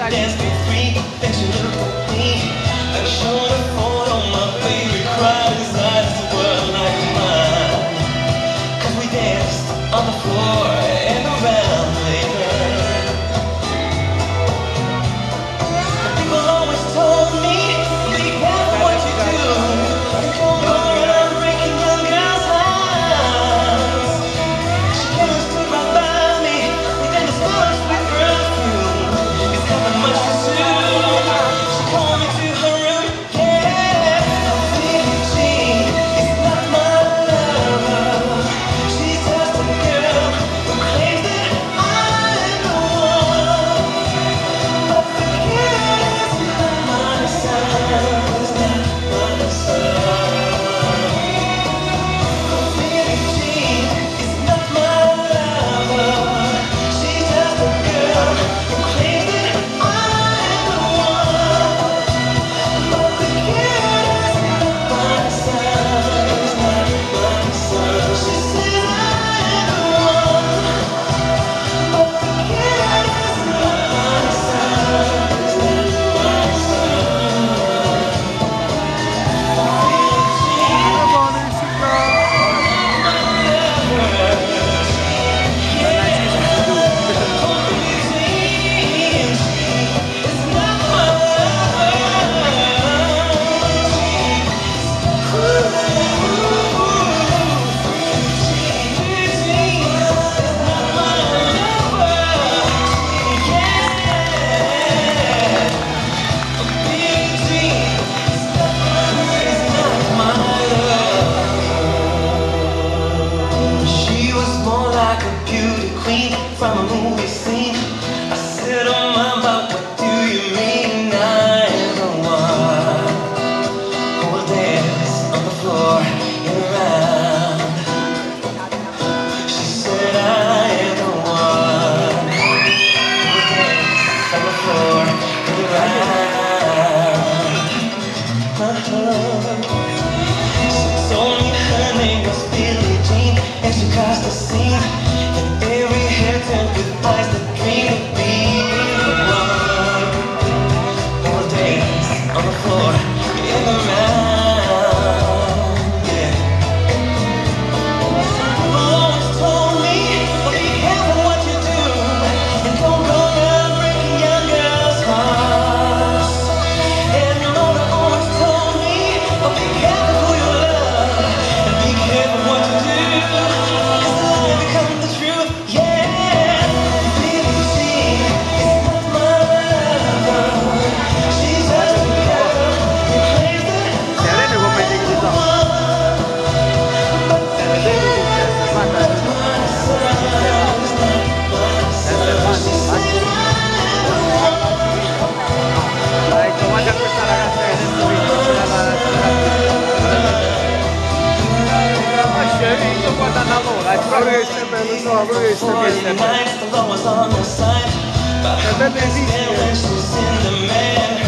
dance for free, then she looked at me like showing a photo. My baby cried, his eyes were like mine. 'Cause we danced on the floor and around later. People always told me, be careful what you do. Don't go around breaking young girls' hearts. She came and stood right by me, and then the smallest sweet perfume. It's nothing much to do. She called me to her room, yeah. Billie Jean is not my lover. She's just a girl who claims that I'm the one. But the kid is not my son. Is not my son. Billie Jean is not my lover. She's just a girl who claims that I'm the one. But the kid is not my son. Is not my son. She says I'm the one. But the kid is not my son. Is not my son. Billie Jean. She was more like a beauty queen from a movie scene. I said, oh mama, what do you mean I am the one who will dance on the floor and around? She said, I am the one who will dance on the floor and around. She told me her name was Billie Jean, and she crossed the scene, and every hair turned with eyes that dream of being the one who will dance on the floor in the round. Yeah. People always told me, well, be careful what you do, and don't go around breaking young girls' hearts. And your mother always told me, well, be careful who you love, and be careful what you do, 'cause the lie becomes the truth. Yeah, Billie Jean is not my lover. She's just a girl who claims that I'm the one. But the kid is not my son. Is not my son. She says I'm the one. Dai, chiamate a questa ragazza che adesso sto guardando l'ora, è proprio che stai bello, no, proprio che stai bello. The Lord was on her side, but her best feelings was in the man.